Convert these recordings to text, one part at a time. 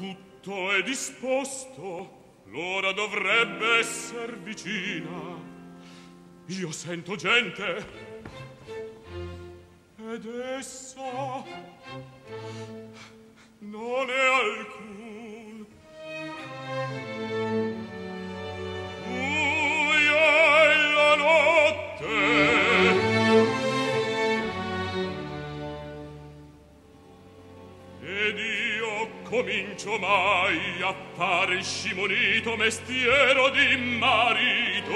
Tutto è disposto, l'ora dovrebbe esser vicina. Io sento gente, ed essa non è alcun. Buia è la notte, ed io comincio mai a fare il scimunito mestiero di marito.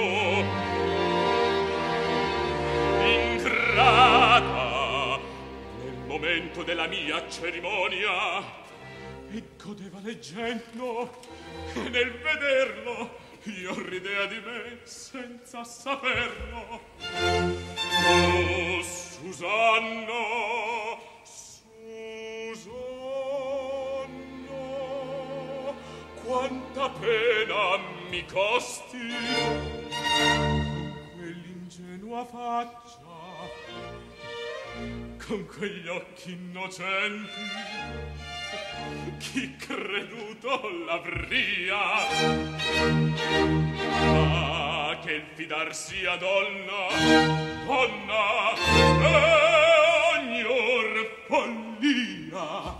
Ingrata nel momento della mia cerimonia, e godeva leggendo, e nel vederlo io ridea di me senza saperlo. Oh, Susanna, quanta pena mi costi quell'ingenua faccia con quegli occhi innocenti. Chi creduto l'avria? Ma che il fidarsi a donna è ognor follia.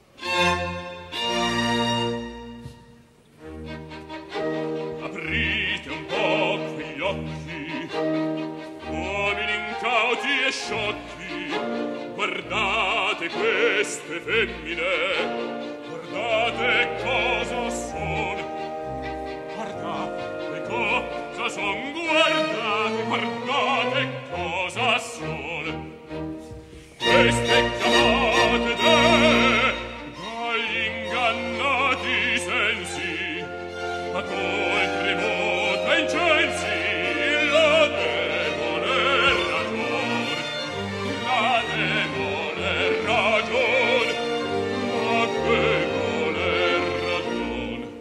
Aprite un po' quegli occhi, uomini incauti e sciocchi, guardate queste femmine, guardate cosa son, guardate cosa son, guardate cosa son. Queste chiamate dagli ingannati sensi, a col tremota incensi, la demone ragion, la demone ragion, la demone ragion.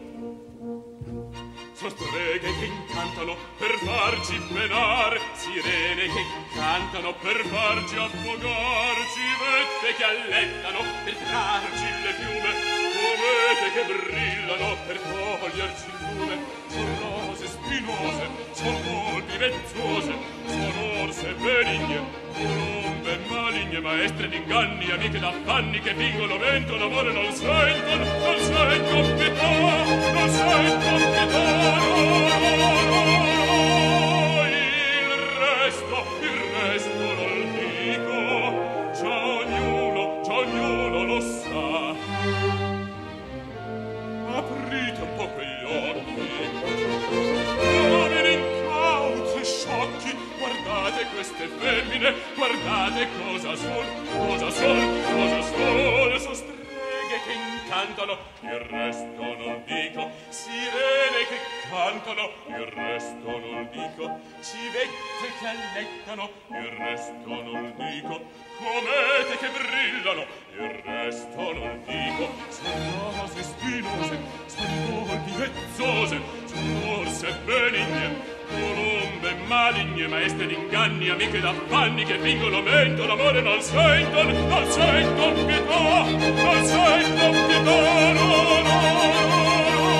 So streghe che incantano per farci penar, sirene che cantano per farci affogar, civette che allettano per trarci le piume, comete che brillano per toglierci il lume. Son rose spinose, son volpi vezzose, son orse benigne, colombe maligne, maestre d'inganni, amiche d'affanni che fingono vento, l'amore non senton pietà, non senton pietà, no. Il resto non dico, già ognuno lo sa. Aprite un po' quegli occhi, uomini incauti e sciocchi, guardate queste femmine, guardate cosa son, son streghe che incantano, il resto non dico, sirene che cantano, il resto non dico, civette che allettano, il resto non dico, comete che brillano, il resto non dico, son rose spinose, son volpi vezzose, son orse benigne, colombe maligne, maestre d'inganni, amiche d'affanni che fingono mento, l'amore non senton pietà, non senton pietà, no.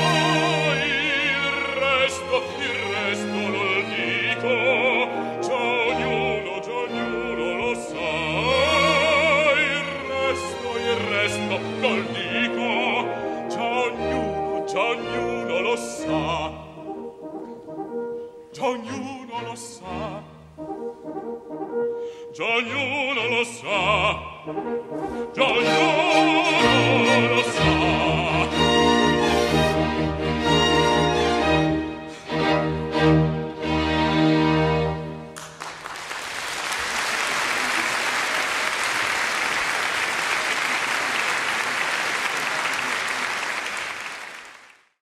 Il resto non dico, già ognuno lo sa. Il resto non dico, già ognuno lo sa. Già ognuno lo sa. Già ognuno lo sa. Già ognuno